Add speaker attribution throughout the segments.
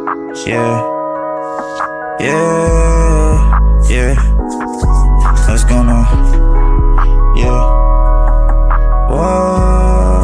Speaker 1: Yeah, yeah. What's going on? Yeah. Whoa.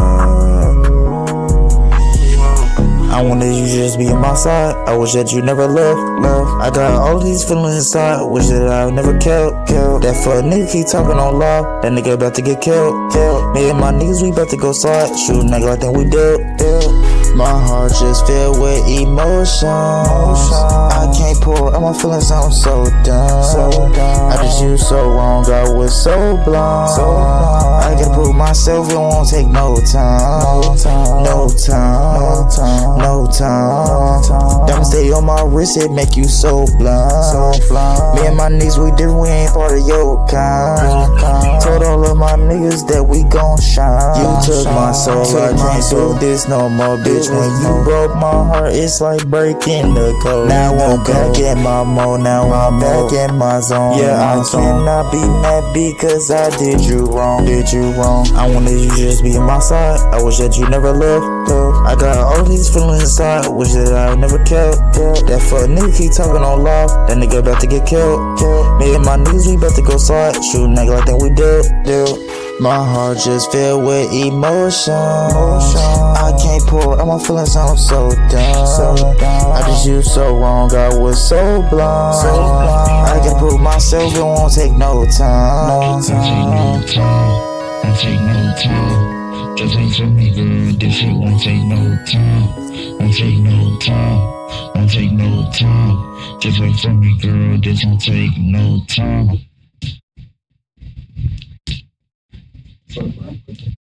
Speaker 1: I wanted you to just be on my side. I wish that you never left. I got all these feelings inside. Wish that I never killed. That for a nigga keep talking on live. That nigga about to get killed. Me and my niggas, we about to go slide. Shoot a nigga like that we did. My heart just filled with emotions. I can't pour out my feelings, I'm so done. I just used so wrong, I was so blind. I gotta prove myself, it won't take no time. No time. Diamonds stay on my wrist, it make you so blind. Me and my niggas, we different, we ain't part of your kind. Told all of my niggas that we gon' shine. You took my soul, I can't do this no more, bitch. When you broke my heart, it's like breaking the code. Now I'm back in my mode, now I'm back in my zone. Yeah, I cannot be mad because I did you wrong. I wanted you to just be on my side. I wish that you never left. I got all these feelings inside. Wish that I never kept. That for a nigga keep talking on live. That nigga about to get killed. Me and my niggas, we about to go slide. Shoot a nigga like that we did. My heart just filled with emotions. I can't pour out my feelings, I'm so done. I just used so wrong, I was so blind. I gotta prove myself, it won't take no time.
Speaker 2: Won't take no time. Just wait for me, girl. This shit won't take no time. Won't take no time. Won't take no time. Just wait for me, girl. This won't take no time.